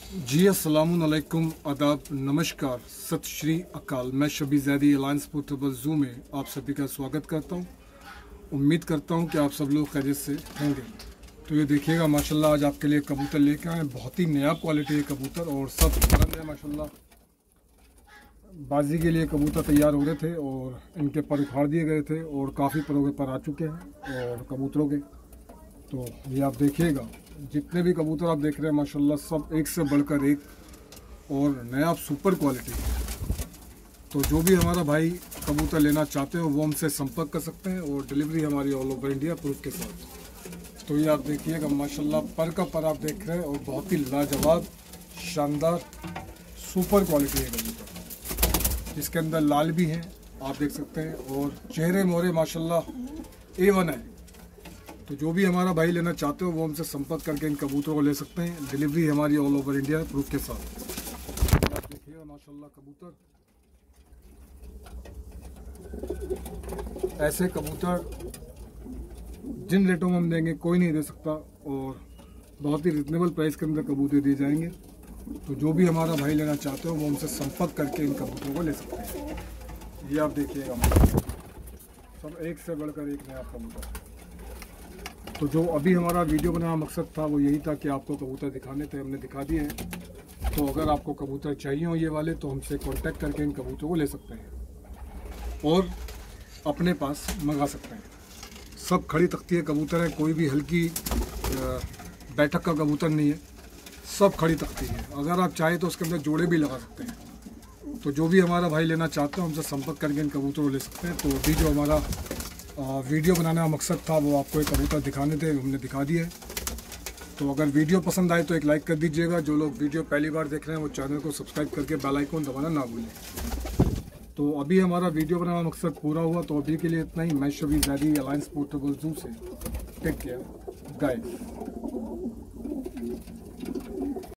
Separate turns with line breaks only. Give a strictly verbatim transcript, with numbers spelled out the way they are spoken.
जी अस्सलाम वालेकुम, आदाब, नमस्कार, सत श्री अकाल। मैं Shabi Zaidi alliance portable zoo में आप सभी का स्वागत करता हूं। उम्मीद करता हूं कि आप सब लोग खैरियत से होंगे। तो ये देखिएगा माशाल्लाह, आज आपके लिए कबूतर लेके आए। बहुत ही नया क्वालिटी है कबूतर और सब बुलंद है माशाल्लाह। बाजी के लिए कबूतर तैयार हो रहे थे और इनके पर उखाड़ दिए गए थे और काफ़ी परों के पर आ चुके हैं और कबूतरों के। तो ये आप देखिएगा, जितने भी कबूतर आप देख रहे हैं माशाल्लाह सब एक से बढ़कर एक और नया सुपर क्वालिटी है। तो जो भी हमारा भाई कबूतर लेना चाहते हो वो हमसे संपर्क कर सकते हैं और डिलीवरी हमारी ऑल ओवर इंडिया प्रूफ के साथ। तो ये आप देखिएगा माशाल्लाह, पर का पर आप देख रहे हैं और बहुत ही लाजवाब शानदार सुपर क्वालिटी है कबूतर। इसके अंदर लाल भी हैं, आप देख सकते हैं, और चेहरे मोहरे माशाल्लाह ए वन है। तो जो भी हमारा भाई लेना चाहते हो वो हमसे संपर्क करके इन कबूतरों को ले सकते हैं। डिलीवरी हमारी ऑल ओवर इंडिया प्रूफ के साथ। आप देखिएगा माशाल्लाह कबूतर, ऐसे कबूतर जिन रेटों में हम देंगे कोई नहीं दे सकता और बहुत ही रिजनेबल प्राइस के अंदर कबूतर दिए जाएंगे। तो जो भी हमारा भाई लेना चाहते हो वो हमसे संपर्क करके इन कबूतरों को ले सकते हैं। ये आप देखिएगा सब एक से बढ़कर एक नया कबूतर। तो जो अभी हमारा वीडियो बनाना मकसद था वो यही था कि आपको कबूतर दिखाने थे, हमने दिखा दिए हैं। तो अगर आपको कबूतर चाहिए हो ये वाले तो हमसे कांटेक्ट करके इन कबूतरों को ले सकते हैं और अपने पास मंगा सकते हैं। सब खड़ी तख्ती कबूतर है, कोई भी हल्की बैठक का कबूतर नहीं है, सब खड़ी तख्ती है। अगर आप चाहें तो उसके अंदर जोड़े भी लगा सकते हैं। तो जो भी हमारा भाई लेना चाहते हो हमसे संपर्क करके इन कबूतरों को ले सकते हैं। तो अभी जो हमारा वीडियो बनाने का मकसद था वो आपको एक कबूतर दिखाने थे, हमने दिखा दिए। तो अगर वीडियो पसंद आए तो एक लाइक कर दीजिएगा। जो लोग वीडियो पहली बार देख रहे हैं वो चैनल को सब्सक्राइब करके बेल आइकन दबाना ना भूलें। तो अभी हमारा वीडियो बनाने का मकसद पूरा हुआ। तो अभी के लिए इतना ही। मैं Shabi Zaidi alliance portable zoo से। Take care guys.